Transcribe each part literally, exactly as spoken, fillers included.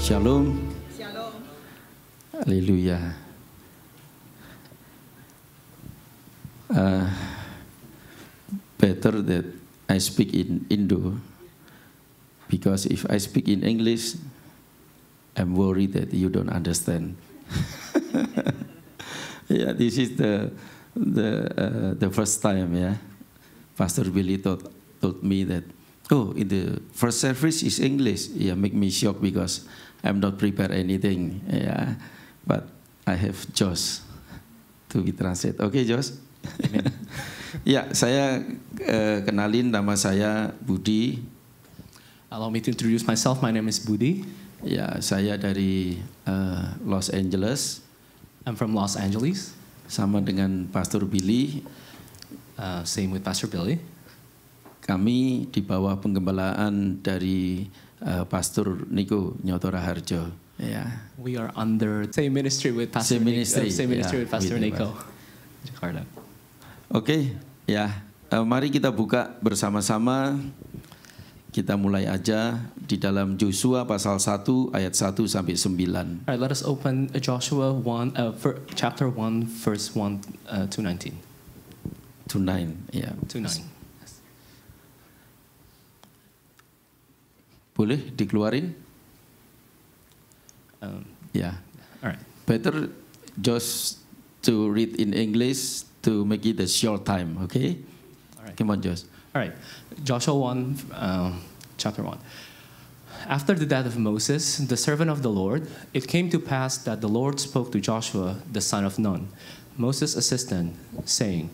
Shalom. Shalom. Haleluya. Uh, better that I speak in Indo, because if I speak in English, I'm worried that you don't understand. Yeah, this is the the uh, the first time. Yeah, Pastor Billy told told me that, oh, in the first service is English. Yeah, make me shocked because I'm not prepared anything. Yeah, but I have Josh to be translate. Okay, Josh. Ya, saya uh, kenalin, nama saya Budi. Allow me to introduce myself. My name is Budi. Ya, saya dari uh, Los Angeles. I'm from Los Angeles. Sama dengan Pastor Billy. Uh, same with Pastor Billy. Kami di bawah penggembalaan dari uh, Pastor Niko Nyotora Harjo. Ya. We are under same ministry with Pastor Same Nico, ministry, uh, same ministry yeah, with Pastor with Nico, Jakarta. Oke, okay, ya. Uh, mari kita buka bersama-sama. Kita mulai aja di dalam Yosua pasal satu ayat satu sampai sembilan. All right, let us open Joshua one, uh, chapter one, verse one uh, to nineteen. To nine, ya. To nine. Boleh dikeluarin? Um, Ya. all right. Better just to read in English to make it a short time, okay? All right. Come on, Josh. All right. Joshua one, um, chapter one. After the death of Moses, the servant of the Lord, it came to pass that the Lord spoke to Joshua, the son of Nun, Moses' assistant, saying,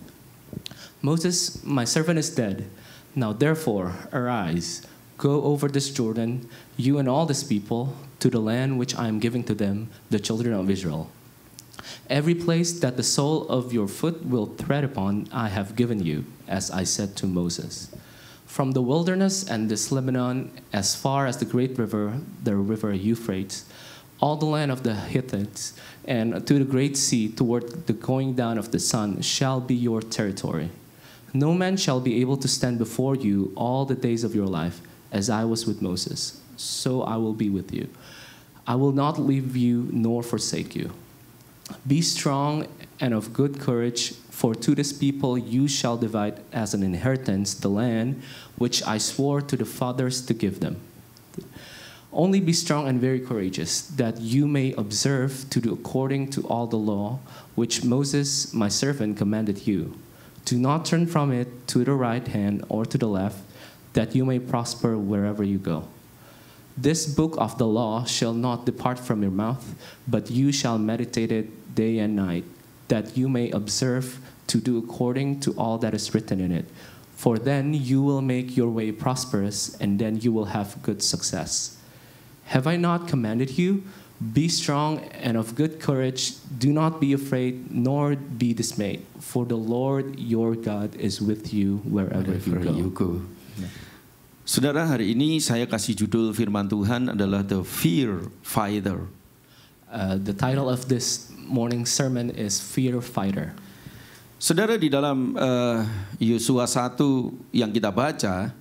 Moses, my servant is dead. Now therefore, arise, go over this Jordan, you and all this people, to the land which I am giving to them, the children of Israel. Every place that the sole of your foot will tread upon, I have given you, as I said to Moses. From the wilderness and this Lebanon, as far as the great river, the river Euphrates, all the land of the Hittites, and to the great sea toward the going down of the sun shall be your territory. No man shall be able to stand before you all the days of your life, as I was with Moses, so I will be with you. I will not leave you nor forsake you. Be strong and of good courage, for to this people you shall divide as an inheritance the land which I swore to the fathers to give them. Only be strong and very courageous, that you may observe to do according to all the law which Moses my servant commanded you. Do not turn from it to the right hand or to the left, that you may prosper wherever you go. This book of the law shall not depart from your mouth, but you shall meditate it day and night, that you may observe to do according to all that is written in it. For then you will make your way prosperous, and then you will have good success. Have I not commanded you? Be strong and of good courage. Do not be afraid, nor be dismayed, for the Lord your God is with you wherever, Wherever you you go. go. Saudara, hari ini saya kasih judul firman Tuhan adalah The Fear Fighter. Uh, the title of this morning's sermon is Fear Fighter. Saudara, di dalam uh, Yosua satu yang kita baca,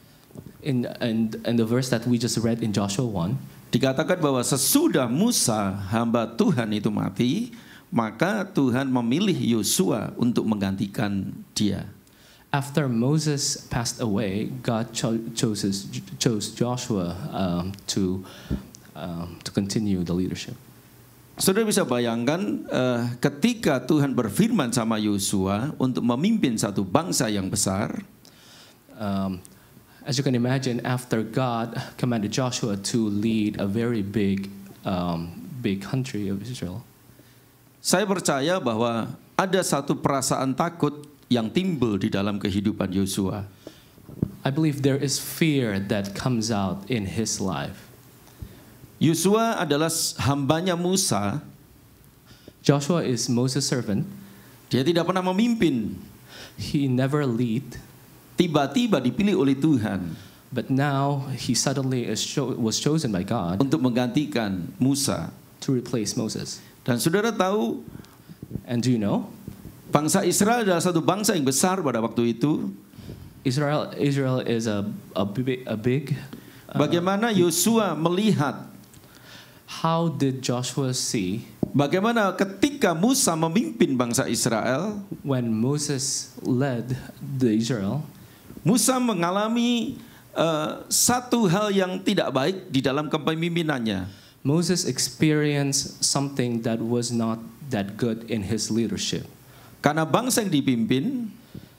In, in, in the verse that we just read in Joshua one, dikatakan bahwa sesudah Musa hamba Tuhan itu mati, maka Tuhan memilih Yosua untuk menggantikan dia. after Moses passed away, God cho- chose, chose Joshua um, to, um, to continue the leadership. Saudara bisa bayangkan uh, ketika Tuhan berfirman sama Yosua untuk memimpin satu bangsa yang besar. Um, as you can imagine, after God commanded Joshua to lead a very big, um, big country of Israel, saya percaya bahwa ada satu perasaan takut yang timbul di dalam kehidupan Yosua. I believe there is fear that comes out in his life. Yosua adalah hambanya Musa. Joshua is Moses' servant. Dia tidak pernah memimpin. He never lead. Tiba-tiba dipilih oleh Tuhan. But now he suddenly is cho- was chosen by God untuk menggantikan Musa. to replace Moses. Dan saudara tahu, And do you know? bangsa Israel adalah satu bangsa yang besar pada waktu itu. Israel Israel is a a big, a big uh, Bagaimana Yosua melihat How did Joshua see bagaimana ketika Musa memimpin bangsa Israel, when Moses led the Israel? Musa mengalami uh, satu hal yang tidak baik di dalam kepemimpinannya. Moses experienced something that was not that good in his leadership. Karena bangsa yang dipimpin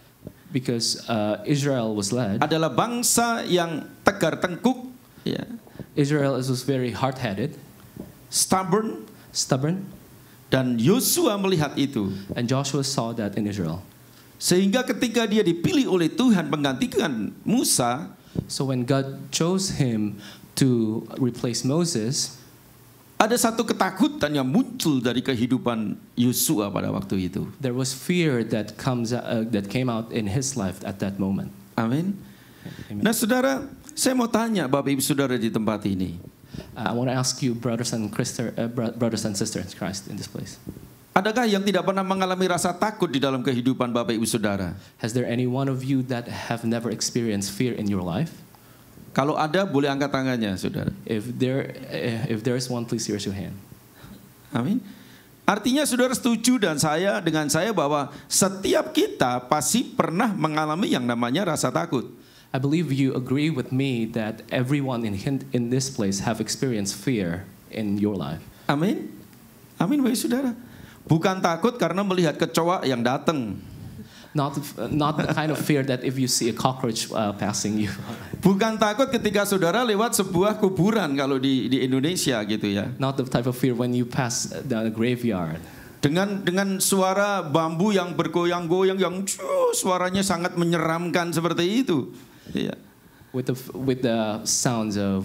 Because uh, Israel was led. adalah bangsa yang tegar tengkuk, ya, Israel was very hard-headed, stubborn, stubborn, dan Yosua melihat itu. and Joshua saw that in Israel. Sehingga ketika dia dipilih oleh Tuhan menggantikan Musa, So when God chose him to replace Moses, ada satu ketakutan yang muncul dari kehidupan Yosua pada waktu itu. there was fear that comes uh, that came out in his life at that moment. Amin. Amen. Nah, saudara, saya mau tanya Bapak Ibu Saudara di tempat ini. Uh, I want to ask you, brothers and Christ, uh, bro- brothers and sisters in Christ, in this place. Adakah yang tidak pernah mengalami rasa takut di dalam kehidupan Bapak Ibu Saudara? Has there any one of you that have never experienced fear in your life? Kalau ada, boleh angkat tangannya, saudara. If there, uh, if there is one, please raise your hand. Amin. Artinya saudara setuju dan saya dengan saya bahwa setiap kita pasti pernah mengalami yang namanya rasa takut. I believe you agree with me that everyone in in this place have experienced fear in your life. Amin. Amin, baik saudara. Bukan takut karena melihat kecoa yang datang. Not, not the kind of fear that if you see a cockroach uh, passing you. Bukan takut ketika saudara lewat sebuah kuburan kalau di di Indonesia gitu ya. Not the type of fear when you pass down a graveyard. Dengan dengan suara bambu yang bergoyang-goyang yang uh, suaranya sangat menyeramkan seperti itu. Iya. With the with the sounds of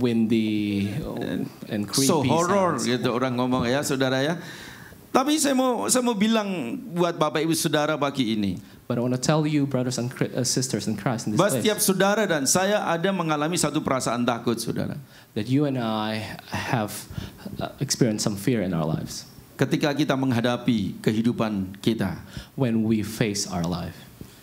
windy and creepy So horror sounds. gitu orang ngomong ya saudara ya. Tapi saya mau saya mau bilang buat Bapak Ibu Saudara pagi ini. But I want to tell you, brothers and uh, sisters in Christ, in this Bahwa place, setiap saudara dan saya ada mengalami satu perasaan takut, saudara. that you and I have uh, experienced some fear in our lives Ketika kita menghadapi kehidupan kita. when we face our life.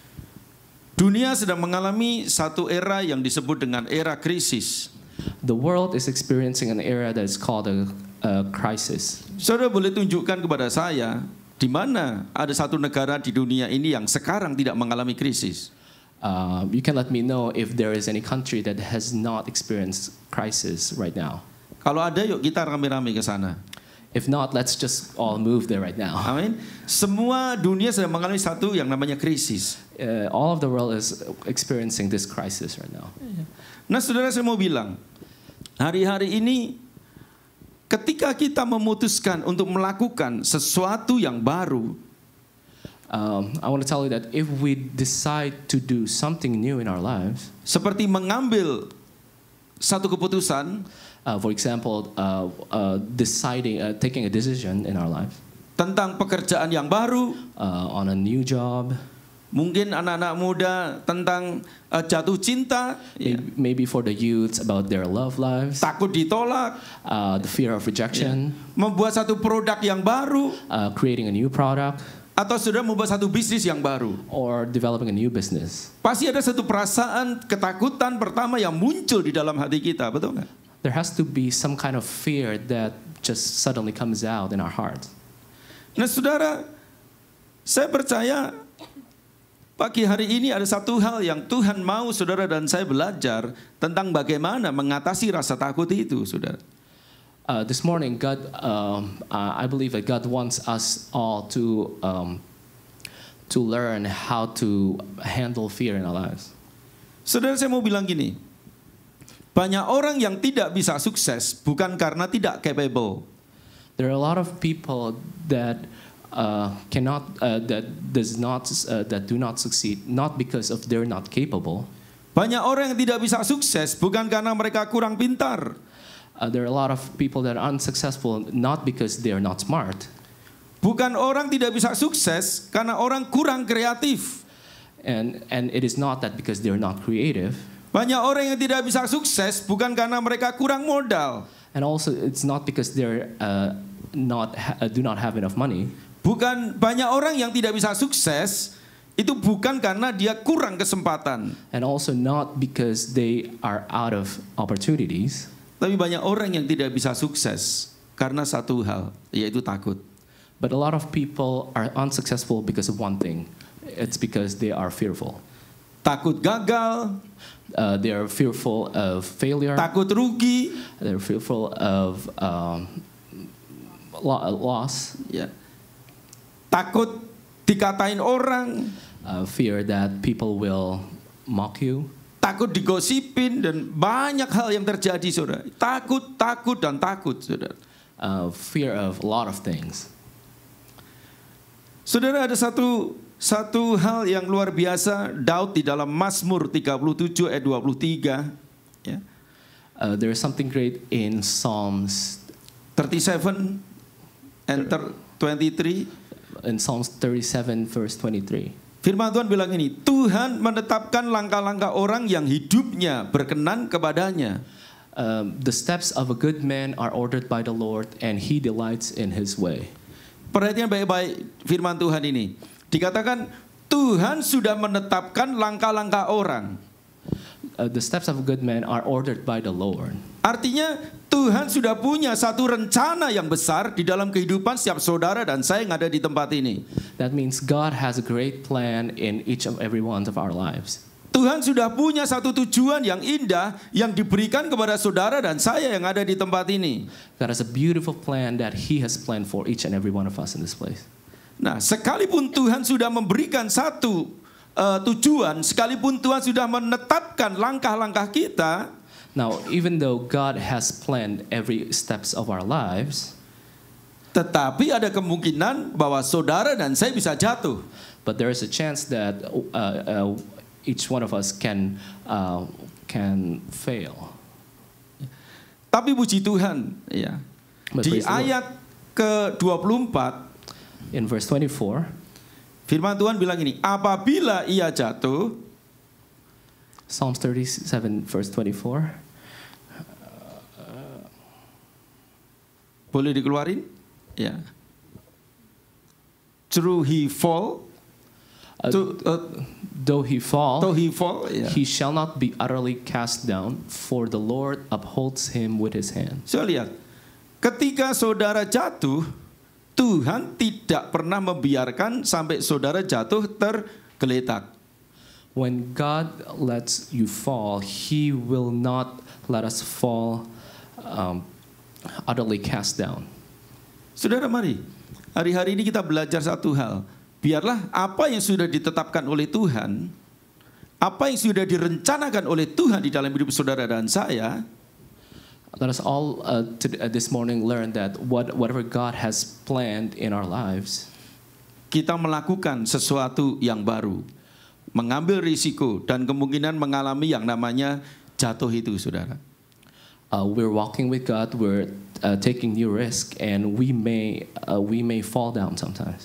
Dunia sedang mengalami satu era yang disebut dengan era krisis. The world is experiencing an era that is called a, a crisis. Saudara boleh tunjukkan kepada saya di mana ada satu negara di dunia ini yang sekarang tidak mengalami krisis. Uh, you can let me know if there is any country that has not experienced crisis right now. Kalau ada, yuk kita rame-rame ke sana. If not, let's just all move there right now. Amin. Semua dunia sedang mengalami satu yang namanya krisis. Uh, all of the world is experiencing this crisis right now. Nah, saudara, saya mau bilang, hari-hari ini ketika kita memutuskan untuk melakukan sesuatu yang baru, Um, I want to tell you that if we decide to do something new in our lives, seperti mengambil satu keputusan, uh, for example, uh, uh, deciding, uh, taking a decision in our life tentang pekerjaan yang baru, uh, on a new job, mungkin anak-anak muda tentang uh, jatuh cinta, ya, maybe, maybe for the youths about their love lives, takut ditolak, uh, the fear of rejection, membuat satu produk yang baru, uh, creating a new product, atau sudah membuat satu bisnis yang baru. or developing a new business. Pasti ada satu perasaan ketakutan pertama yang muncul di dalam hati kita, betul nggak? There has to be some kind of fear that just suddenly comes out in our hearts. Nah, saudara, saya percaya pagi hari ini ada satu hal yang Tuhan mau saudara dan saya belajar tentang bagaimana mengatasi rasa takut itu, saudara. Uh, this morning, God, um, uh, I believe that God wants us all to um, to learn how to handle fear in our lives. Saudara, saya mau bilang gini, banyak orang yang tidak bisa sukses bukan karena tidak capable. There are a lot of people that uh, cannot, uh, that does not, uh, that do not succeed, not because of they're not capable. Banyak orang yang tidak bisa sukses bukan karena mereka kurang pintar. Uh, there are a lot of people that are unsuccessful not because they are not smart. Bukan orang tidak bisa sukses karena orang kurang kreatif. And, and it is not that because they're not creative. Banyak orang yang tidak bisa sukses bukan karena mereka kurang modal. And also it's not because they're uh, not, ha- uh, do not have enough money. Bukan banyak orang yang tidak bisa sukses itu bukan karena dia kurang kesempatan. And also not because they are out of opportunities. Tapi banyak orang yang tidak bisa sukses karena satu hal, yaitu takut. But a lot of people are unsuccessful because of one thing. It's because they are fearful. Takut gagal, Uh, they are fearful of failure. takut rugi, They're fearful of um, lo- loss. ya. Takut dikatain orang, Uh, fear that people will mock you. takut digosipin, dan banyak hal yang terjadi, saudara. Takut, takut, dan takut, saudara. Uh, fear of a lot of things. Saudara, ada satu satu hal yang luar biasa. Daud di dalam Mazmur tiga puluh tujuh ayat dua puluh tiga, ya. Uh, there is something great in Psalms, thirty-seven and twenty-three. in Psalms thirty-seven verse twenty-three. Firman Tuhan bilang ini, Tuhan menetapkan langkah-langkah orang yang hidupnya berkenan kepadanya. Um, the steps of a good man are ordered by the Lord, and He delights in His way. Perhatikan baik-baik firman Tuhan ini. Dikatakan Tuhan sudah menetapkan langkah-langkah orang. Uh, the steps of a good man are ordered by the Lord. Artinya Tuhan sudah punya satu rencana yang besar di dalam kehidupan setiap saudara dan saya yang ada di tempat ini. That means God has a great plan in each and every one of our lives. Tuhan sudah punya satu tujuan yang indah yang diberikan kepada saudara dan saya yang ada di tempat ini. God has a beautiful plan that He has planned for each and every one of us in this place. Nah, sekalipun Tuhan sudah memberikan satu uh, tujuan, sekalipun Tuhan sudah menetapkan langkah-langkah kita, Now, even though God has planned every steps of our lives, tetapi ada kemungkinan bahwa saudara dan saya bisa jatuh. but there is a chance that uh, uh, each one of us can uh, can fail. Tapi puji Tuhan, ya. But Di praise the Lord. ayat ke dua puluh empat, In verse twenty-four, firman Tuhan bilang ini, apabila ia jatuh, Psalms thirty-seven verse twenty-four. boleh dikeluarin? Ya. Through he fall, Uh, to, uh, though he fall, though he fall, ya. he shall not be utterly cast down, for the Lord upholds him with His hand. So lihat, ketika saudara jatuh, Tuhan tidak pernah membiarkan sampai saudara jatuh tergeletak. When God lets you fall, He will not let us fall um, utterly cast down. Saudara, mari hari-hari ini kita belajar satu hal. Biarlah apa yang sudah ditetapkan oleh Tuhan, apa yang sudah direncanakan oleh Tuhan di dalam hidup saudara dan saya, Let us all uh, to, uh, this morning learn that what, whatever God has planned in our lives, kita melakukan sesuatu yang baru, mengambil risiko dan kemungkinan mengalami yang namanya jatuh itu, saudara. uh, we're walking with God, we're uh, taking new risk, and we may uh, we may fall down sometimes.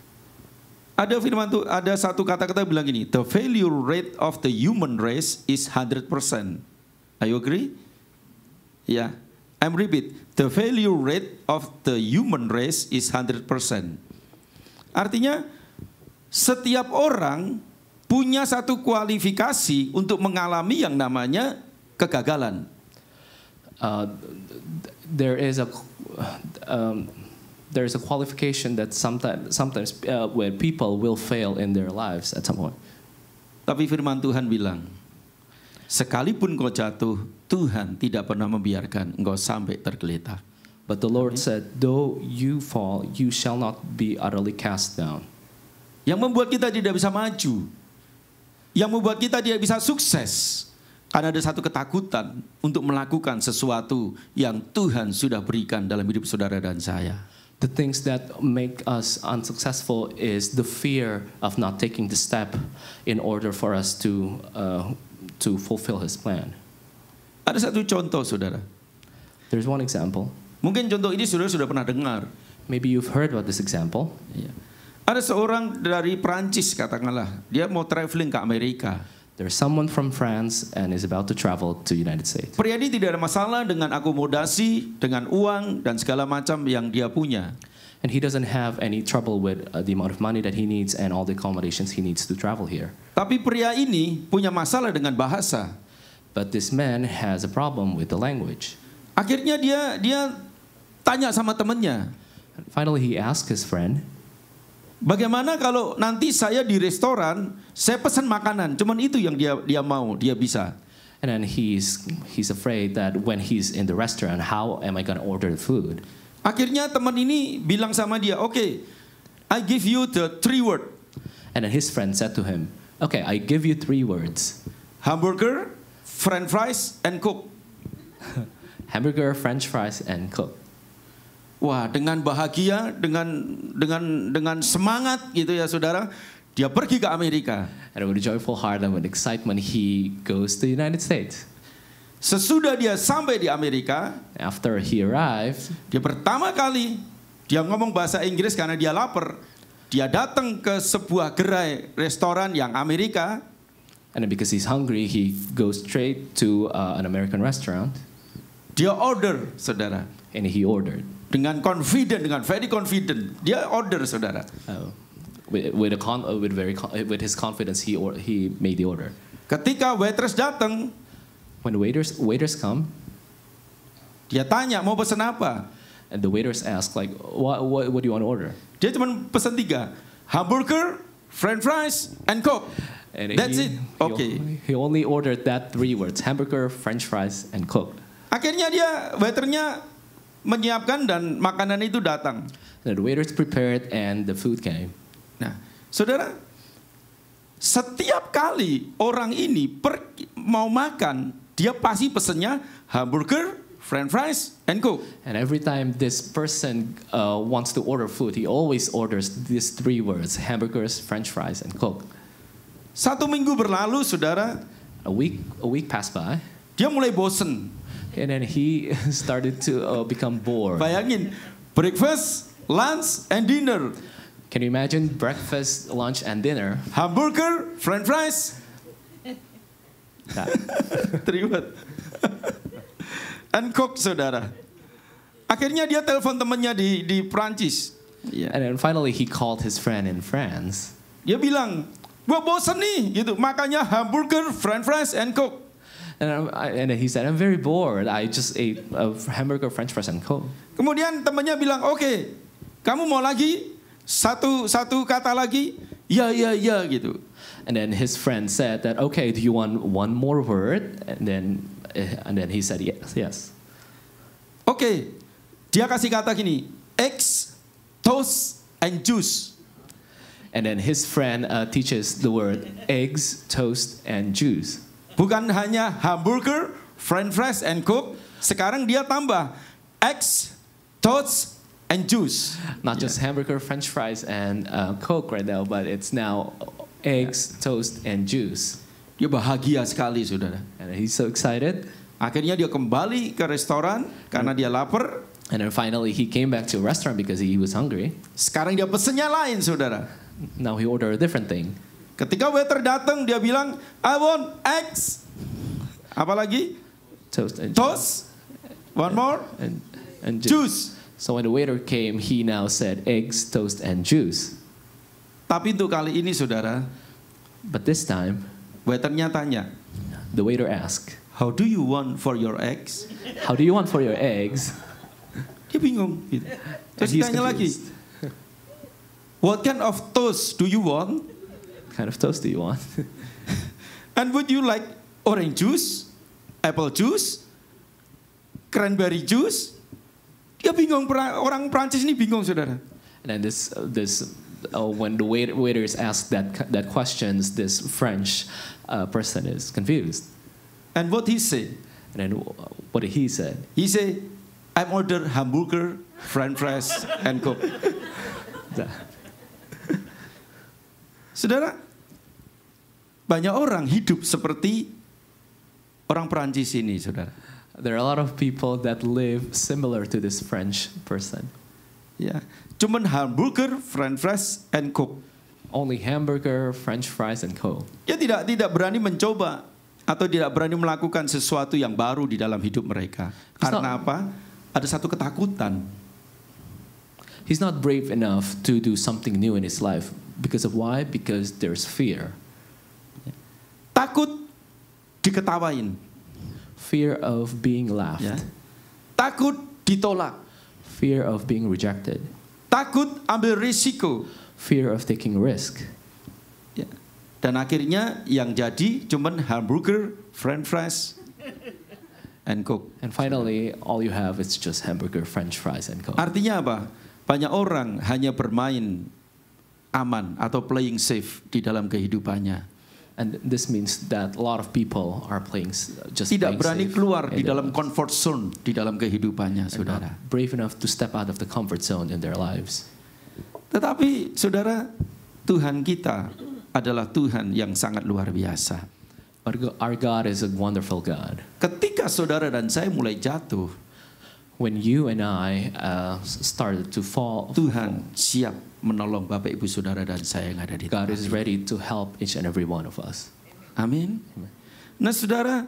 Ada firman tuh, ada satu kata-kata bilang gini, the failure rate of the human race is one hundred percent. Are you agree? Ya, yeah. I'm repeat. The failure rate of the human race is one hundred percent. Artinya setiap orang punya satu kualifikasi untuk mengalami yang namanya kegagalan. Uh, there is a um, there is a qualification that sometimes sometimes uh, where people will fail in their lives at some point. Tapi firman Tuhan bilang, sekalipun kau jatuh, Tuhan tidak pernah membiarkan engkau sampai tergeletak. But the Lord said, though you fall, you shall not be utterly cast down. Yang membuat kita tidak bisa maju, yang membuat kita tidak bisa sukses, karena ada satu ketakutan untuk melakukan sesuatu yang Tuhan sudah berikan dalam hidup saudara dan saya. The things that make us unsuccessful is the fear of not taking the step in order for us to uh, to fulfill His plan. Ada satu contoh, saudara. There's one example. Mungkin contoh ini saudara sudah pernah dengar. Maybe you've heard about this example. Ya. Ada seorang dari Prancis, katakanlah, dia mau traveling ke Amerika. There's someone from France and is about to travel to United States. Pria ini tidak ada masalah dengan akomodasi, dengan uang dan segala macam yang dia punya. And he doesn't have any trouble with uh, the amount of money that he needs and all the accommodations he needs to travel here. Tapi pria ini punya masalah dengan bahasa. But this man has a problem with the language. Akhirnya dia dia tanya sama temannya, And finally, he asked his friend, bagaimana kalau nanti saya di restoran, saya pesan makanan, cuman itu yang dia dia mau, dia bisa. and then he's he's afraid that when he's in the restaurant, how am I going to order the food? Akhirnya teman ini bilang sama dia, oke, okay, I give you the three word, And then his friend said to him, "Okay, I give you three words: hamburger, French fries, and Coke. hamburger, French fries, and Coke." Wah, dengan bahagia, dengan dengan dengan semangat gitu ya saudara, dia pergi ke Amerika. And with a joyful heart and with excitement, he goes to the United States. Sesudah dia sampai di Amerika, After he arrived, dia pertama kali dia ngomong bahasa Inggris karena dia lapar. Dia datang ke sebuah gerai restoran yang Amerika. and then because he's hungry, he goes straight to uh, an American restaurant, Dia order, saudara. and he ordered. Dengan confident, dengan very confident. Dia order, saudara. Uh, with with a con- uh, with very con- uh, with his confidence, he or- he made the order. Ketika waitress datang, When the waiters waiters come, dia tanya mau pesan apa. and the waiters ask like, "What what, what do you want to order?" Dia cuma pesan tiga, hamburger, French fries, and Coke. And That's he, it. he Okay. only- He only ordered that three words: hamburger, French fries, and Coke. Akhirnya dia waiternya menyiapkan dan makanan itu datang. And the waiters prepared, and the food came. Nah, saudara, setiap kali orang ini pergi, mau makan, dia pasti pesennya hamburger, French fries, and Coke. And every time this person uh, wants to order food, he always orders these three words: hamburgers, French fries, and Coke. Satu minggu berlalu, saudara, A week a week passed by, dia mulai bosen. and then he started to uh, become bored. Bayangin, breakfast, lunch, and dinner. Can you imagine breakfast, lunch, and dinner? Hamburger, French fries, That- terlibat. And Coke, saudara. Akhirnya dia telepon temannya di di Prancis. Ya. And then finally, he called his friend in France. Dia bilang, gua bosen nih, gitu. Makanya hamburger, French fries, and Coke. And, I'm- I, and then he said, "I'm very bored. I just ate a hamburger, French fries, and Coke." Kemudian temannya bilang, oke, kamu mau lagi satu satu kata lagi? Ya ya ya gitu. And then his friend said that, "Okay, do you want one more word?" And then, uh, and then he said, "Yes, yes." Oke, dia kasih kata gini, eggs, toast, and juice. And then his friend uh, teaches the word eggs, toast, and juice. Bukan hanya hamburger, French fries, and Coke. Sekarang dia tambah eggs, toast, and juice. Not just hamburger, French fries, and uh, Coke right now, but it's now eggs, toast, and juice. Dia bahagia sekali, saudara. And he's so excited. Akhirnya dia kembali ke restoran karena dia lapar. And then finally, he came back to a restaurant because he was hungry. Sekarang dia pesennya lain, saudara. Now he ordered a different thing. Ketika waiter datang, dia bilang, I want eggs. Apa lagi? Toast and Toast. One more. and, and juice. Juice. So when the waiter came, he now said eggs, toast, and juice. Tapi untuk kali ini, saudara, But this time, waiternya tanya, the waiter asked, how do you want for your eggs? "How do you want for your eggs?" Dia bingung. Gitu. Terus And he's ditanya lagi, confused. what kind of toast do you want? What kind of toast do you want? And would you like orange juice, apple juice, cranberry juice? Dia bingung, pra- orang Prancis ini bingung, saudara. And then this uh, this uh, when the waiter, waiters ask that that questions, this French uh, person is confused. And what he say? And then uh, what did he say? He say, I'm order hamburger, French fries, and Coke. Saudara, banyak orang hidup seperti orang Prancis ini, saudara. There are a lot of people that live similar to this French person. Ya, cuman hamburger, French fries, and Coke. Only hamburger, French fries, and Coke. Dia tidak tidak berani mencoba atau tidak berani melakukan sesuatu yang baru di dalam hidup mereka. Karena apa? Ada satu ketakutan. He's not brave enough to do something new in his life. Because of why? Because there's fear. Takut diketawain. Fear of being laughed. Ya. takut ditolak, fear of being rejected, takut ambil risiko. fear of taking risk. Ya. Dan akhirnya yang jadi cuman hamburger, french fries, and coke. And finally, all you have is just hamburger, french fries, and coke. Artinya apa? Banyak orang hanya bermain aman atau playing safe di dalam kehidupannya. And this means that a lot of people are playing s- just Tidak playing berani safe keluar in di their dalam lives. comfort zone di dalam kehidupannya, They're saudara. not brave enough to step out of the comfort zone in their lives. Tetapi saudara, Tuhan kita adalah Tuhan yang sangat luar biasa. But go- our God is a wonderful God. Ketika saudara dan saya mulai jatuh, When you and I uh, s- started to fall, Tuhan siap menolong Bapak Ibu Saudara dan saya yang ada di God tempat is ini. ready to help each and every one of us. Amin. Nah saudara,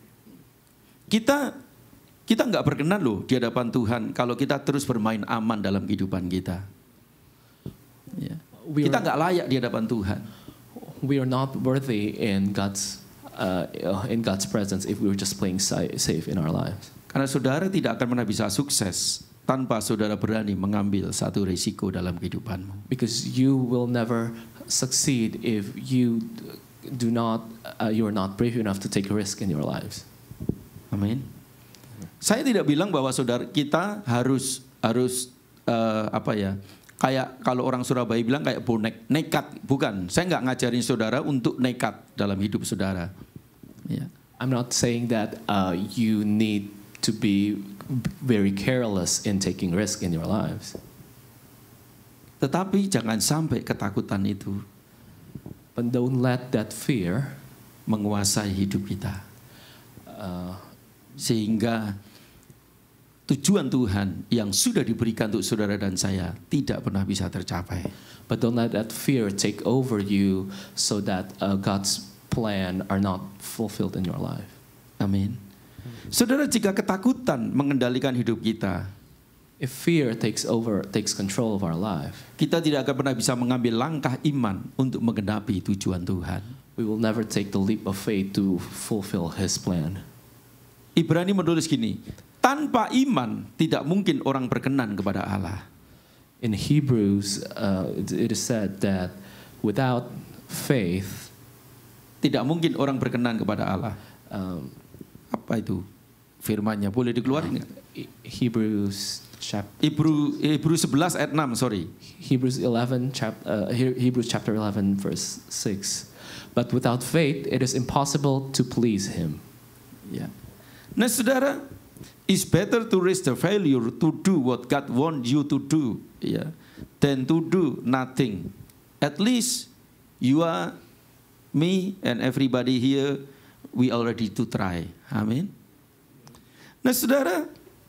kita kita nggak berkenan loh di hadapan Tuhan kalau kita terus bermain aman dalam kehidupan kita. Ya. We Kita are, nggak layak di hadapan Tuhan. we are not worthy in God's uh, in God's presence if we were just playing si- safe in our lives. Karena saudara tidak akan pernah bisa sukses tanpa saudara berani mengambil satu risiko dalam kehidupanmu. Because you will never succeed if you do not uh, you are not brave enough to take a risk in your lives. Amin. Saya tidak bilang bahwa saudara kita harus harus uh, apa ya? Kayak kalau orang Surabaya bilang kayak bonek, nekat. Bukan, saya nggak ngajarin saudara untuk nekat dalam hidup saudara. Ya. I'm not saying that uh, you need to be very careless in taking risk in your lives. Tetapi jangan sampai ketakutan itu But don't let that fear menguasai hidup kita. uh, Sehingga tujuan Tuhan yang sudah diberikan untuk saudara dan saya tidak pernah bisa tercapai. but don't let that fear take over you so that uh, God's plan are not fulfilled in your life. Amin. Saudara, jika ketakutan mengendalikan hidup kita, If fear takes over, takes control of our life, kita tidak akan pernah bisa mengambil langkah iman untuk menggenapi tujuan Tuhan. we will never take the leap of faith to fulfill His plan. Ibrani menulis gini, tanpa iman tidak mungkin orang berkenan kepada Allah. In Hebrews, uh, it it is said that without faith, Tidak mungkin orang berkenan kepada Allah. um, Apa itu firmannya? Boleh dikeluarin nggak? He- Hebrews chapter Hebrew Hebrew sebelas ayat enam, sorry. Hebrews eleven chap, uh, He- Hebrews chapter eleven verse six. But without faith, it is impossible to please Him. Ya. Nah, saudara, it's better to risk the failure to do what God wants you to do, ya, than to do nothing. At least you are, me and everybody here, we are ready to try. Amin. Nah, saudara,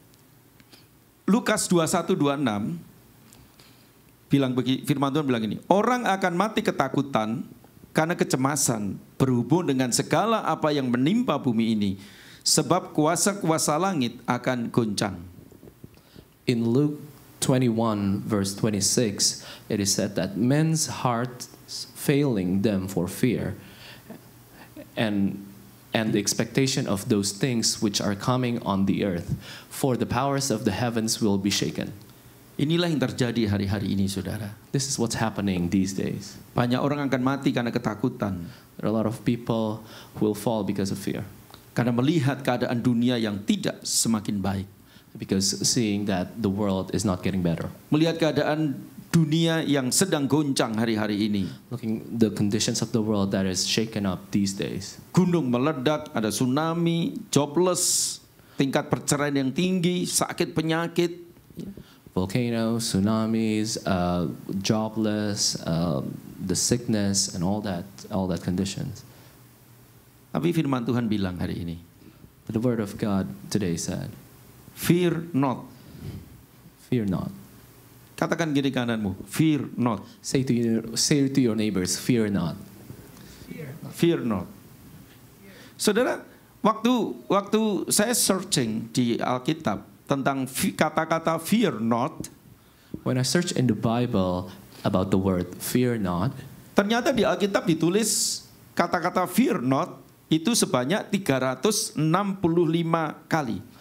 Lukas dua puluh satu dua puluh enam bilang begini, firman Tuhan bilang ini, orang akan mati ketakutan karena kecemasan berhubung dengan segala apa yang menimpa bumi ini, sebab kuasa-kuasa langit akan goncang. In Luke twenty-one verse twenty-six, it is said that men's hearts failing them for fear, and and the expectation of those things which are coming on the earth, for the powers of the heavens will be shaken. Inilah yang terjadi hari-hari ini, saudara. This is what's happening these days. Banyak orang akan mati karena ketakutan, There are a lot of people who will fall because of fear, karena melihat keadaan dunia yang tidak semakin baik, because seeing that the world is not getting better, melihat keadaan dunia yang sedang goncang hari-hari ini. looking the conditions of the world that is shaken up these days. Gunung meledak, ada tsunami, jobless, tingkat perceraian yang tinggi, sakit penyakit. Volcanoes, tsunamis, uh, jobless, uh, the sickness, and all that, all that conditions. Tapi firman Tuhan bilang hari ini, But the word of God today said, fear not. "Fear not." Katakan kiri kananmu, fear not. Say to you, say to your neighbors, "Fear not." Fear not. Saudara, waktu waktu saya searching di Alkitab tentang fi- kata-kata fear not, When I search in the Bible about the word "fear not," ternyata di Alkitab ditulis kata-kata fear not itu sebanyak tiga ratus enam puluh lima kali.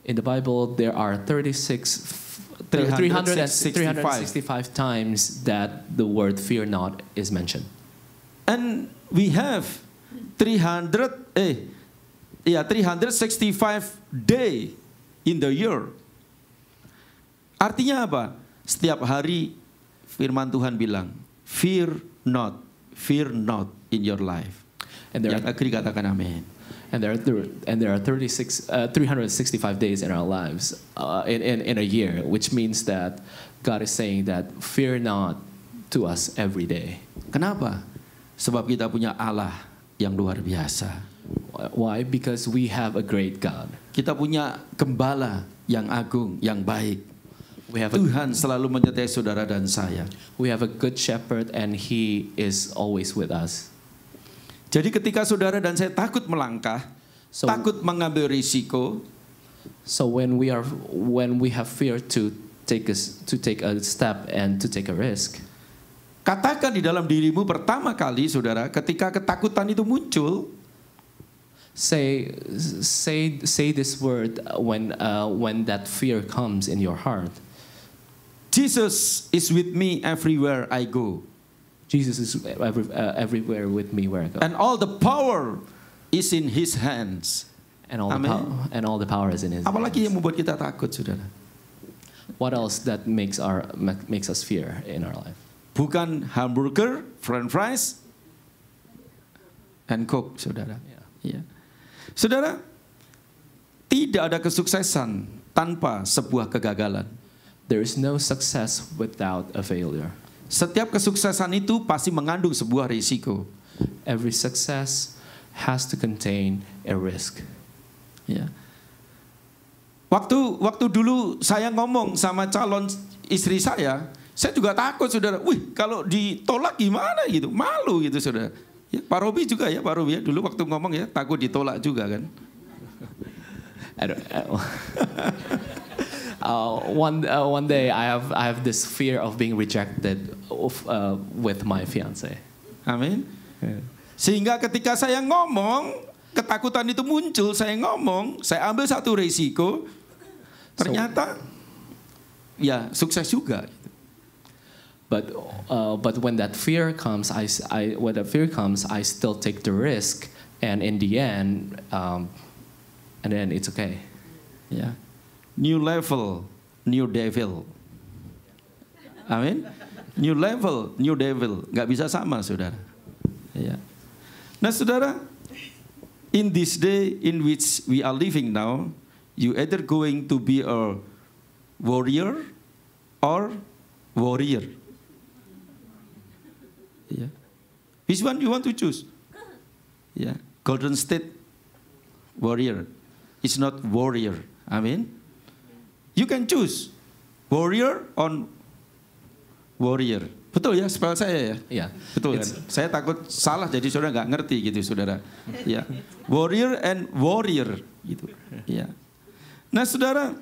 In the Bible, there are thirty-six, three hundred three hundred sixty-five times that the word fear not is mentioned. And we have three hundred, eh, yeah, three hundred sixty-five day in the year. Artinya apa? Setiap hari firman Tuhan bilang, fear not, fear not in your life. And there Yang agree katakan amin. And there are th- and there are thirty-six, uh, three hundred sixty-five days in our lives uh, in, in in a year, which means that God is saying that fear not to us every day. Kenapa? Sebab kita punya Allah yang luar biasa. Why? Because we have a great God. Kita punya gembala yang agung, yang baik. We have a, Tuhan selalu menyertai saudara dan saya. we have a good shepherd, and He is always with us. Jadi ketika saudara dan saya takut melangkah, So, takut mengambil risiko, so when we are when we have fear to take us to take a step and to take a risk, katakan di dalam dirimu pertama kali saudara, ketika ketakutan itu muncul, say say say this word when uh, when that fear comes in your heart. Jesus is with me everywhere I go. Jesus is every, uh, everywhere with me where I go, And all the power is in His hands. and all the Amen. power and all the power is in His Apalagi yang hands. membuat kita takut, saudara? What else that makes our makes us fear in our life? Bukan hamburger, french fries, and coke, saudara. Yeah. Ya. Saudara, tidak ada kesuksesan tanpa sebuah kegagalan. There is no success without a failure. Setiap kesuksesan itu pasti mengandung sebuah risiko. Every success has to contain a risk. Ya. Waktu waktu dulu saya ngomong sama calon istri saya, saya juga takut, saudara. Wih, kalau ditolak gimana gitu, malu gitu, saudara. Ya, Pak Robi juga ya, Pak Robi ya, dulu waktu ngomong ya takut ditolak juga kan. I don't, uh, uh, one uh, one day I have I have this fear of being rejected of, uh, with my fiance. Amin. Sehingga ketika saya ngomong, ketakutan itu muncul, saya ngomong, saya ambil satu risiko, ternyata ya sukses juga. But uh, but when that fear comes, I, s- I- when that fear comes, I still take the risk, and in the end, um, and then it's okay. Ya. New level, new devil. Amin. New level, new devil, nggak bisa sama, saudara. Ya. Nah, saudara, in this day in which we are living now, you either going to be a warrior or warrior. Ya. Which one you want to choose? Ya. Golden State Warrior. It's not warrior. Amin. You can choose warrior on warrior. Betul ya, spell saya ya? Yeah. Betul kan? It's- Saya takut salah jadi saudara nggak ngerti gitu, saudara. Ya. Warrior and warrior gitu. Ya. Nah, saudara,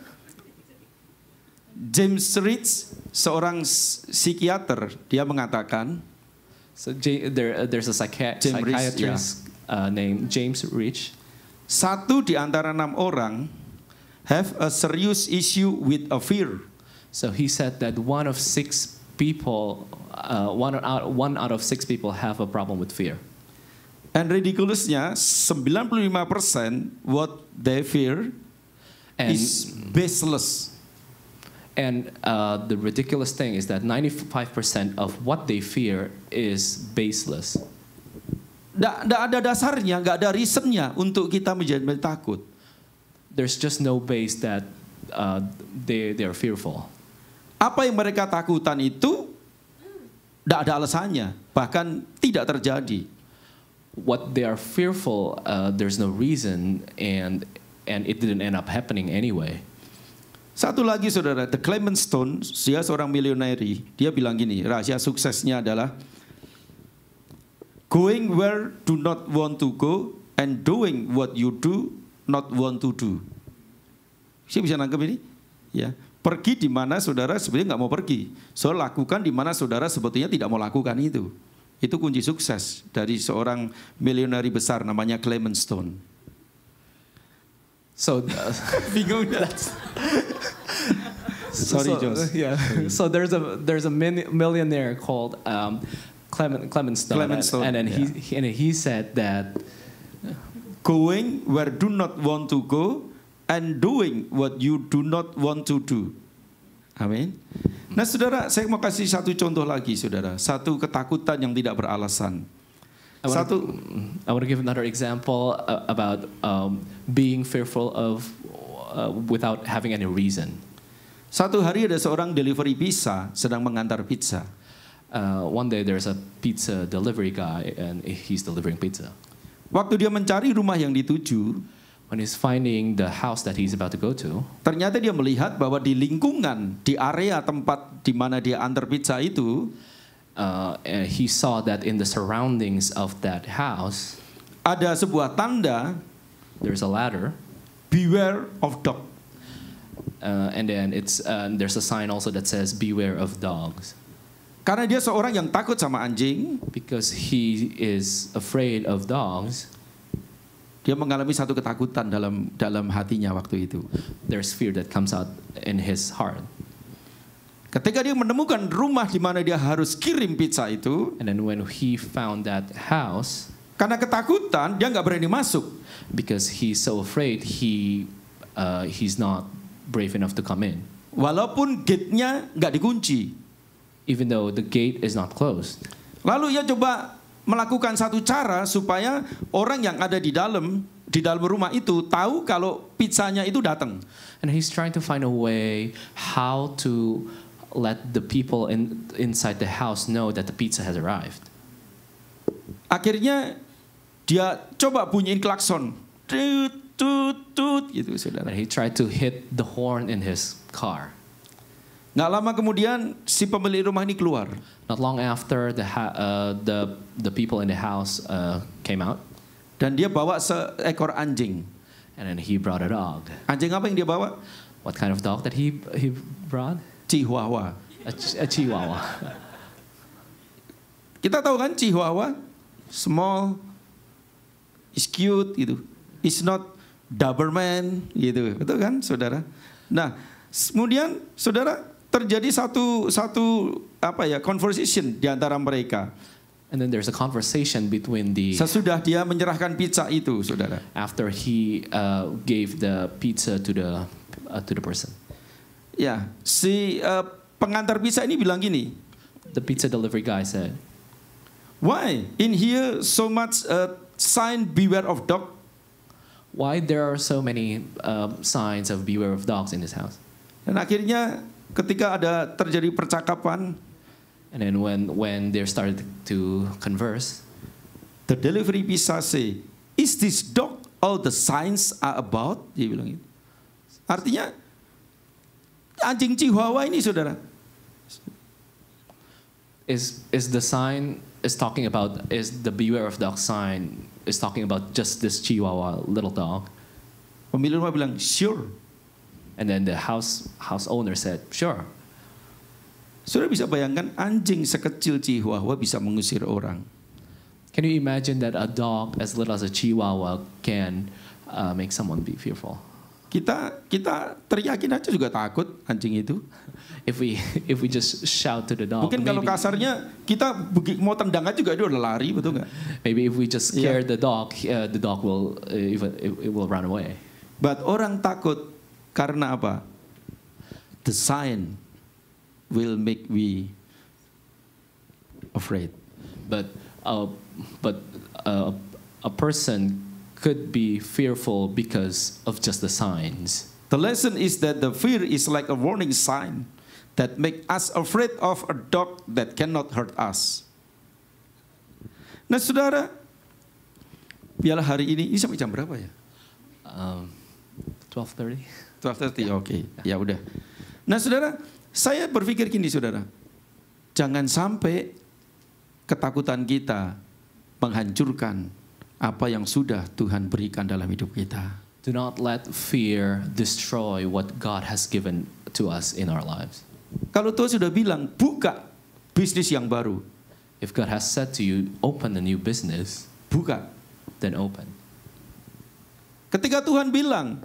James Rich, seorang s- psikiater, dia mengatakan, So J- there, uh, there's a psychi- James Rich, psychiatrist uh, named James Rich. satu di antara enam orang have a serious issue with a fear. So he said that one of six people, uh, one out one out of six people have a problem with fear. And ridiculousnya, sembilan puluh lima persen what they fear And is baseless. and uh, the ridiculous thing is that ninety-five percent of what they fear is baseless. Nggak ada dasarnya, nggak ada reasonnya untuk kita menjadi takut. There's just no base that uh, they they are fearful. Apa yang mereka takutan itu nggak ada alasannya, bahkan tidak terjadi. What they are fearful, uh, there's no reason, and and it didn't end up happening anyway. Satu lagi, saudara, The Clement Stone, dia seorang milioneri, dia bilang gini, rahasia suksesnya adalah going where do not want to go and doing what you do not want to do. Saya bisa nangkep ini? Ya, pergi di mana saudara sebenarnya nggak mau pergi. So lakukan di mana saudara sebetulnya tidak mau lakukan itu. Itu kunci sukses dari seorang milioneri besar namanya Clement Stone. So uh, Bingung dah. Sorry, so, Jos. Yeah. So there's a there's a min- millionaire called um, Clement Clement Stone, Clement Stone, and, and then yeah. he, he and he said that Going where do not want to go and doing what you do not want to do. Amin. Nah, saudara, saya mau kasih satu contoh lagi, saudara. Satu ketakutan yang tidak beralasan. I want Satu, I want to give another example uh, about um, being fearful of uh, without having any reason. satu hari ada seorang delivery pizza sedang mengantar pizza. Uh, one day there's a pizza delivery guy and he's delivering pizza. Waktu dia mencari rumah yang dituju, When he's finding the house that he's about to go to, ternyata dia melihat bahwa di lingkungan, di area tempat di mana dia antar pizza itu, uh, and he saw that in the surroundings of that house, ada sebuah tanda, there's a ladder, beware of dog. uh, and then it's uh, there's a sign also that says beware of dogs, Karena dia seorang yang takut sama anjing, because he is afraid of dogs. dia mengalami satu ketakutan dalam dalam hatinya waktu itu. There's fear that comes out in his heart. Ketika dia menemukan rumah di mana dia harus kirim pizza itu, And then when he found that house, karena ketakutan dia nggak berani masuk. because he's so afraid, he uh, he's not brave enough to come in, Walaupun gate-nya nggak dikunci. even though the gate is not closed. Lalu ia coba melakukan satu cara supaya orang yang ada di dalam di dalam rumah itu tahu kalau pizzanya itu datang. And he's trying to find a way how to let the people in, inside the house know that the pizza has arrived. Akhirnya dia coba bunyiin klakson, tut tut tut gitu, saudara. And he tried to hit the horn in his car. Nggak lama kemudian si pemilik rumah ini keluar. Not long after, the ha- uh, the the people in the house uh, came out, Dan dia bawa seekor anjing. and then he brought a dog. Anjing apa yang dia bawa? What kind of dog that he he brought? Chihuahua. A, ch- a Chihuahua. Kita tahu kan Chihuahua, small, is cute gitu. It's not Doberman gitu, betul kan, saudara? Nah, kemudian saudara terjadi satu satu apa ya conversation di antara mereka. And then there's a conversation between the Sesudah dia menyerahkan pizza itu, saudara. after he uh, gave the pizza to the uh, to the person. Ya, si uh, pengantar pizza ini bilang gini, The pizza delivery guy said, why in here so much uh, sign beware of dog? "Why there are so many um, signs of beware of dogs in this house?" Dan akhirnya ketika ada terjadi percakapan, And then when when they started to converse, the delivery pizza say, is this dog all the signs are about? Dia bilang gitu. Artinya anjing Chihuahua ini, saudara, is is the sign is talking about is the beware of dog sign is talking about just this Chihuahua little dog? pemilik rumah bilang sure. And then the house house owner said, "Sure." Saudara bisa bayangkan anjing sekecil Chihuahua bisa mengusir orang. Can you imagine that a dog as little as a Chihuahua can uh, make someone be fearful? Kita kita teriakin aja juga takut anjing itu. If we if we just shout to the dog, Mungkin kalau maybe, kasarnya kita begi- mau tendang aja juga dia udah lari, betul nggak? maybe if we just scare Yeah. the dog, uh, the dog will uh, even it, it will run away. But orang takut karena apa? The sign will make we afraid. But uh, but uh, a person could be fearful because of just the signs. The lesson is that the fear is like a warning sign that make us afraid of a dog that cannot hurt us. Nah, saudara, biarlah hari ini, ini sampai jam berapa ya? Um, twelve thirty. twelve thirty, oke, okay. Ya udah. Nah, saudara, saya berpikir gini, saudara, jangan sampai ketakutan kita menghancurkan apa yang sudah Tuhan berikan dalam hidup kita. Do not let fear destroy what God has given to us in our lives. Kalau Tuhan sudah bilang, buka bisnis yang baru, If God has said to you, open a new business, buka. then open. Ketika Tuhan bilang,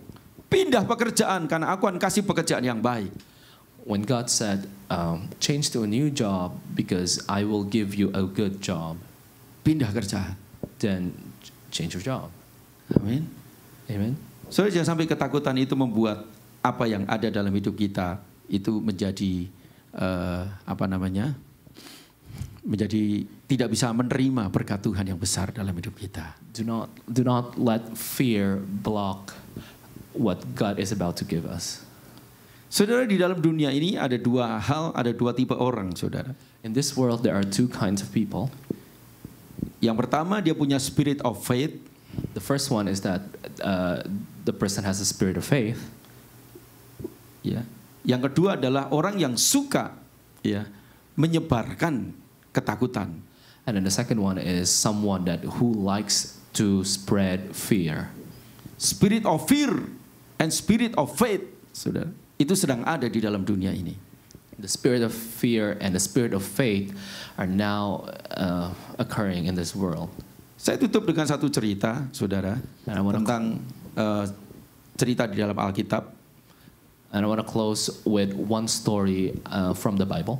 pindah pekerjaan karena aku akan kasih pekerjaan yang baik. When God said, um, change to a new job because I will give you a good job, Pindah kerjaan. then change your job. Amin. Amen. Saudara, jangan sampai ketakutan itu membuat apa yang ada dalam hidup kita itu menjadi uh, apa namanya? menjadi tidak bisa menerima berkat Tuhan yang besar dalam hidup kita. Do not, do not let fear block what God is about to give us. Saudara, di dalam dunia ini ada dua hal, ada dua tipe orang, saudara. In this world, there are two kinds of people. Yang pertama, dia punya spirit of faith. The first one is that uh, the person has a spirit of faith. Ya. Yang kedua adalah orang yang suka, ya, menyebarkan ketakutan. And then the second one is someone that who likes to spread fear. Spirit of fear and spirit of faith, saudara, itu sedang ada di dalam dunia ini. The spirit of fear and the spirit of faith are now uh, occurring in this world. Saya tutup dengan satu cerita, saudara, And I wanna tentang uh, cerita di dalam Alkitab. And I want to close with one story uh, from the Bible.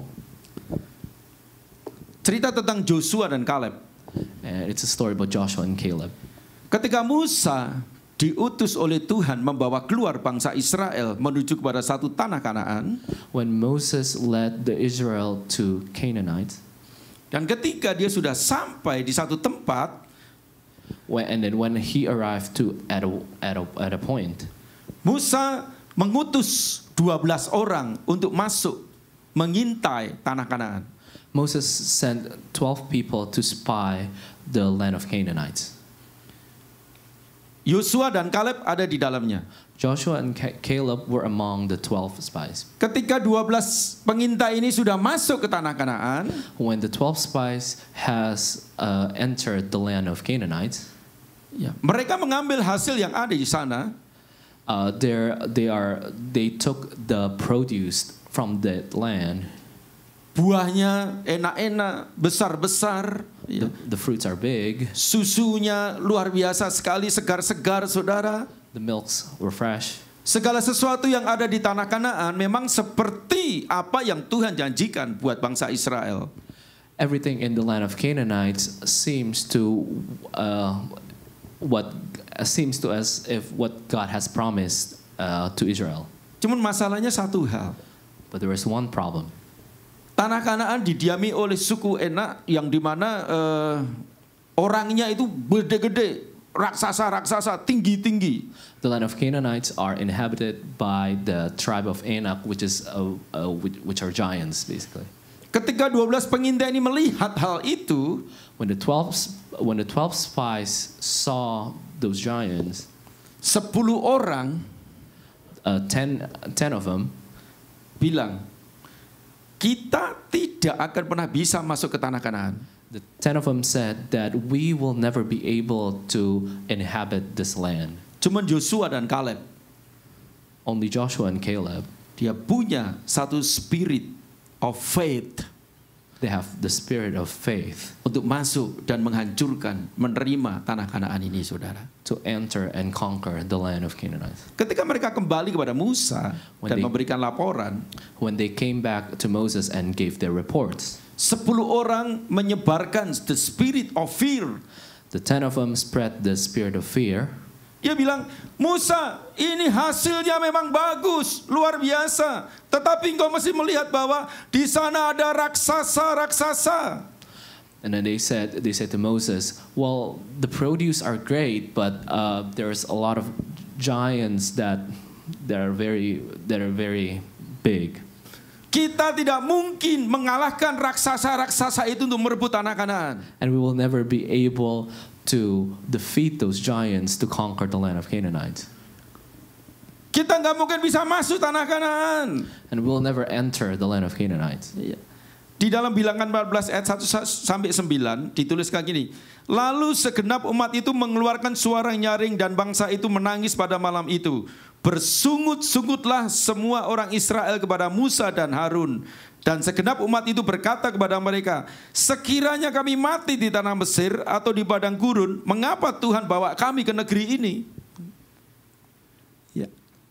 Cerita tentang Joshua dan Kaleb. And it's a story about Joshua and Caleb. Ketika Musa diutus oleh Tuhan membawa keluar bangsa Israel menuju kepada satu tanah Kanaan. When Moses led the Israel to Canaanite, Dan ketika dia sudah sampai di satu tempat, when, and then when he arrived to at a, at a, at a point, Musa mengutus dua belas orang untuk masuk mengintai tanah Kanaan. Moses sent twelve people to spy the land of Canaanites. Yosua dan Kaleb ada di dalamnya. Joshua and Ca- Caleb were among the twelve spies. Ketika dua belas pengintai ini sudah masuk ke tanah Kanaan, When the twelve spies has uh, entered the land of Canaanites, ya, mereka mengambil hasil yang ada di sana. uh, they're- they are they took the produce from that land. Buahnya enak-enak, besar-besar, The, ya. the fruits are big. Susunya luar biasa sekali, segar-segar, saudara. The milks were fresh. Segala sesuatu yang ada di tanah Kanaan memang seperti apa yang Tuhan janjikan buat bangsa Israel. Everything in the land of Canaanites seems to uh, what seems to as if what God has promised uh, to Israel. Cuman masalahnya satu hal. But there is one problem. Tanah Kanaan didiami oleh suku Enak yang dimana uh, orangnya itu gede-gede, raksasa-raksasa, tinggi-tinggi. The land of Canaanites are inhabited by the tribe of Anak, which is uh, uh, which, which are giants basically. Ketika dua belas pengintai ini melihat hal itu, When the twelve when the twelve spies saw those giants, sepuluh orang uh, ten, ten of them bilang, kita tidak akan pernah bisa masuk ke tanah Kanaan. the ten of them said that we will never be able to inhabit this land. Cuman Joshua dan Kaleb, Only Joshua and Caleb, dia punya satu spirit of faith they have the spirit of faith untuk masuk dan menghancurkan, menerima tanah Kanaan ini, saudara. to enter and conquer the land of Canaanites. Ketika mereka kembali kepada Musa When dan they- memberikan laporan, When they came back to Moses and gave their reports, sepuluh orang menyebarkan the spirit of fear. the ten of them spread the spirit of fear. Dia bilang, Musa, ini hasilnya memang bagus, luar biasa. Tetapi engkau mesti melihat bahwa di sana ada raksasa-raksasa. And then they said, they said to Moses, well, the produce are great, but uh, there's a lot of giants that, that are very, that are very big. Kita tidak mungkin mengalahkan raksasa-raksasa itu untuk merebut tanah Kanaan. And we will never be able to defeat those giants to conquer the land of Canaanites. Kita nggak mungkin bisa masuk tanah Kanaan. And we will never enter the land of Canaanites. Di dalam Bilangan empat belas ayat satu sampai sembilan dituliskan gini. Lalu segenap umat itu mengeluarkan suara nyaring dan bangsa itu menangis pada malam itu. Bersungut-sungutlah semua orang Israel kepada Musa dan Harun. Dan segenap umat itu berkata kepada mereka, sekiranya kami mati di tanah Mesir atau di padang gurun, mengapa Tuhan bawa kami ke negeri ini? Ya.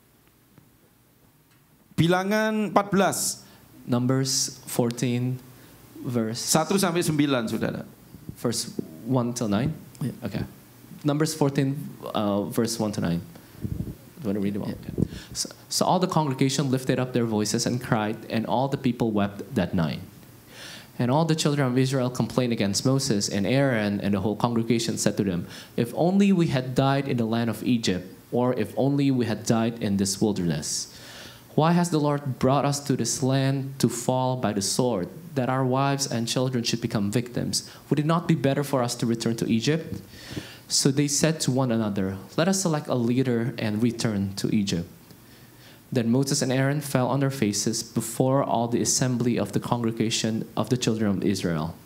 Bilangan empat belas. Numbers fourteen, verse satu sampai sembilan, saudara. verse one till nine. Yeah. Okay. Numbers fourteen, uh, verse one to nine. Do you want to read them all? Yeah. Okay. So, so all the congregation lifted up their voices and cried, and all the people wept that night. And all the children of Israel complained against Moses and Aaron, and the whole congregation said to them, "If only we had died in the land of Egypt, or if only we had died in this wilderness. Why has the Lord brought us to this land to fall by the sword, that our wives and children should become victims? Would it not be better for us to return to Egypt?" So they said to one another, "Let us select a leader and return to Egypt." Then Moses and Aaron fell on their faces before all the assembly of the congregation of the children of Israel.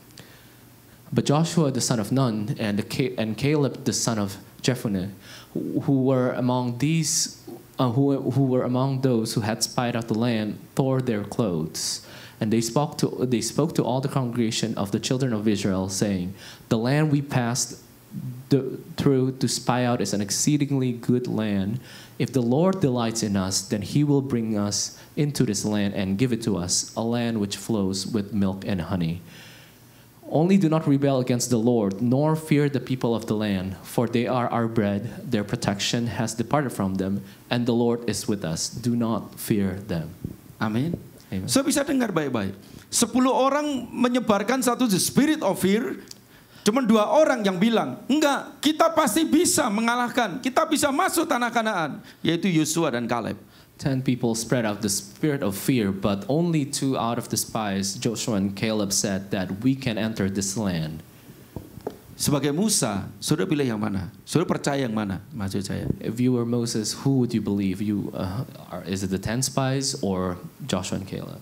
But Joshua the son of Nun and, the, and Caleb the son of Jephunneh, who were among these, uh, who, who were among those who had spied out the land, tore their clothes. And they spoke to they spoke to all the congregation of the children of Israel, saying, "The land we passed the, through to spy out is an exceedingly good land. If the Lord delights in us, then he will bring us into this land and give it to us, a land which flows with milk and honey. Only do not rebel against the Lord, nor fear the people of the land, for they are our bread. Their protection has departed from them, and the Lord is with us. Do not fear them." Amin. Amen. So bisa dengar baik-baik. Sepuluh orang menyebarkan satu the spirit of fear. Cuma dua orang yang bilang, enggak, kita pasti bisa mengalahkan. Kita bisa masuk tanah Kanaan. Yaitu Yosua dan Kaleb. Ten people spread out the spirit of fear, but only two out of the spies, Joshua and Caleb, said that we can enter this land. Sebagai Musa, saudara pilih yang mana? Saudara percaya yang mana? Maksud saya. If you were Moses, who would you believe? You uh, are, is it the ten spies or Joshua and Caleb?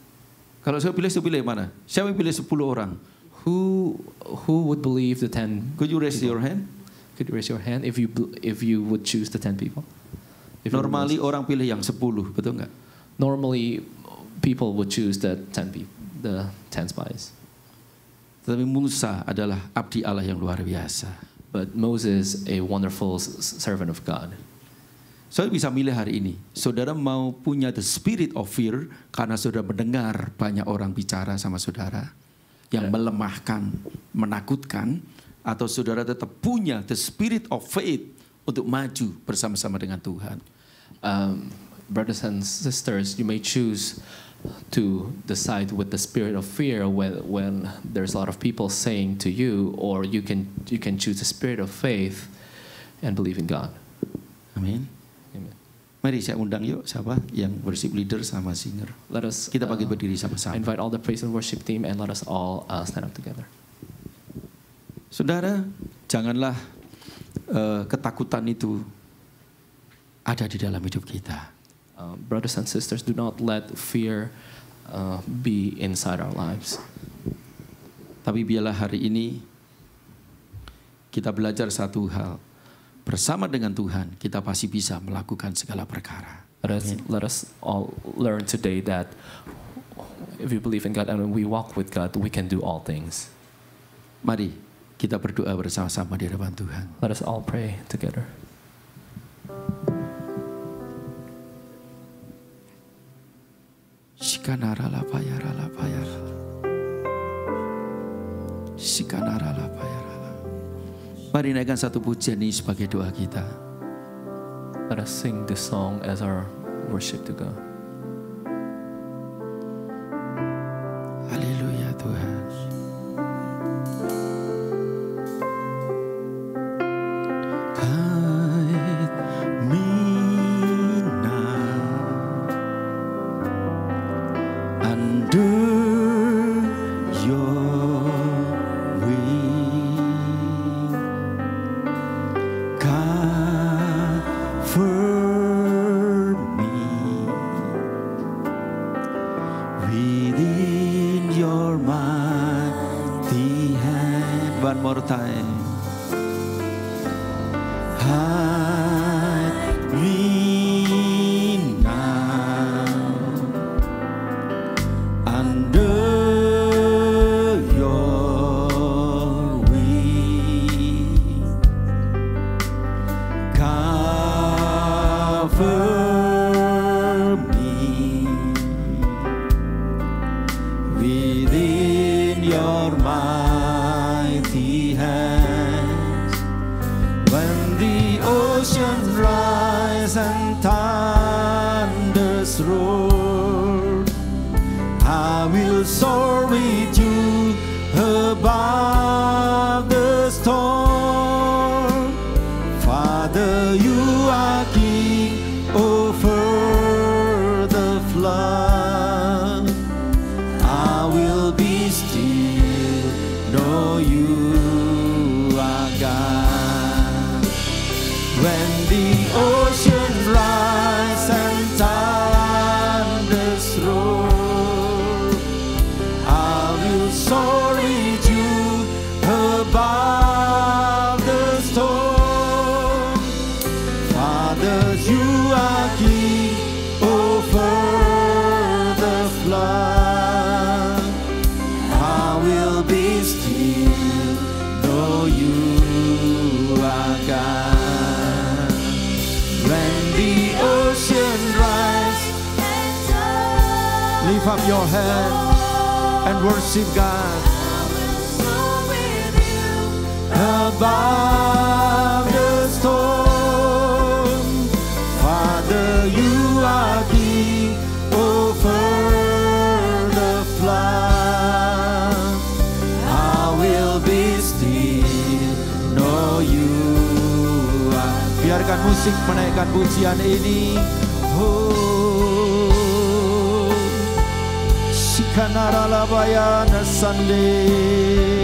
Kalau saya pilih, saya pilih yang mana? Siapa yang pilih sepuluh orang? Who who would believe the ten? Could you raise people? your hand? Could you raise your hand if you if you would choose the ten people? If you were Normally Moses? orang pilih yang sepuluh, betul nggak? Normally, people would choose the ten people, the ten spies. Tetapi Musa adalah abdi Allah yang luar biasa. But Moses, a wonderful s- servant of God. Saudara bisa milih hari ini. Saudara mau punya the spirit of fear karena saudara mendengar banyak orang bicara sama saudara yang melemahkan, menakutkan, atau saudara tetap punya the spirit of faith untuk maju bersama-sama dengan Tuhan. Um, brothers and sisters, you may choose to decide with the spirit of fear when, when there's a lot of people saying to you, or you can you can choose the spirit of faith and believe in God. Amin. Amen. Mari saya undang yuk siapa yang worship leader sama singer. Let us Kita bagi uh, berdiri sama-sama. invite all the praise and worship team, and let us all uh, stand up together. Saudara, janganlah uh, ketakutan itu ada di dalam hidup kita. Uh, brothers and sisters, do not let fear uh, be inside our lives. Tapi biarlah hari ini kita belajar satu hal. Bersama dengan Tuhan, kita pasti bisa melakukan segala perkara. Let us, let us all learn today that if we believe in God and when we walk with God, we can do all things. Mari kita berdoa bersama-sama di hadapan Tuhan. Let us all pray together. Shikanara la payara la payara. Shikanara la payara. Mari naikkan satu pujian ini sebagai doa kita. Let us sing this song as our worship to God. Haleluya Tuhan. Guide me now under your wing. Cover me within your mighty hand. One more time. Hide me now under your wing. Cover me ocean rise and thunders roar, I will soar with you above the storm. Father, you are king over the flood. I will be still, know you are God. When the ocean rise and thunders roar, I will soar with you above the storm. Father, you are king over the flood. I will be still, know you are God. When the ocean rise, lift up your hand and worship God. Above the storm, Father, you are king over the flood. I will be still, know you are. Biarkan musik menaikkan pujian ini. Oh, Shikanara Labayana Sunday.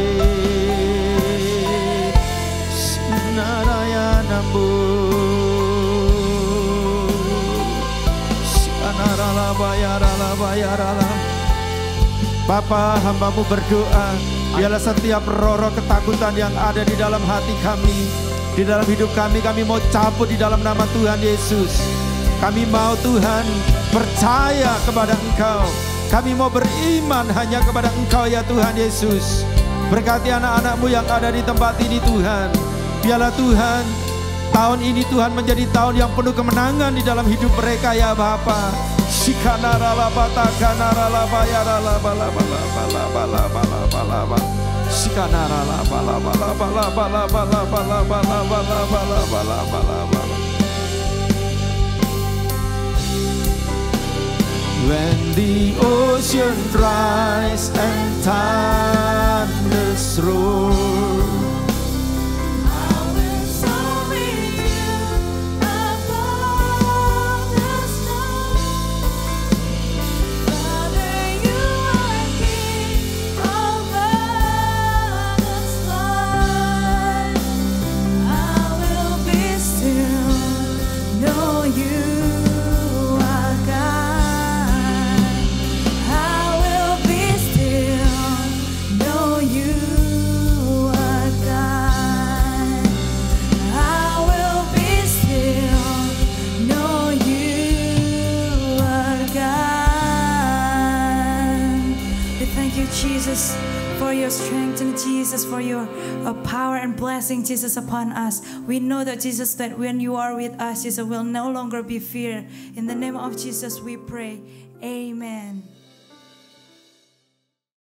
Narayanambu Sikanarala bayarala bayarala. Bapa, hambamu berdoa, biarlah setiap roh-roh ketakutan yang ada di dalam hati kami, di dalam hidup kami, kami mau cabut di dalam nama Tuhan Yesus. Kami mau Tuhan percaya kepada Engkau. Kami mau beriman hanya kepada Engkau ya Tuhan Yesus. Berkati anak-anak-Mu yang ada di tempat ini Tuhan. Biarlah Tuhan, tahun ini Tuhan menjadi tahun yang penuh kemenangan di dalam hidup mereka ya Bapa. Shikanarala batakanarala bayarala bala bala bala bala bala bala bala. Shikanarala bala bala bala bala bala bala bala bala bala bala bala bala. When the ocean rise and thunders roar, Jesus, for your strength, and Jesus, for your uh, power and blessing, Jesus, upon us. We know that, Jesus, that when you are with us, Jesus, will no longer be fear. In the name of Jesus, we pray. Amen.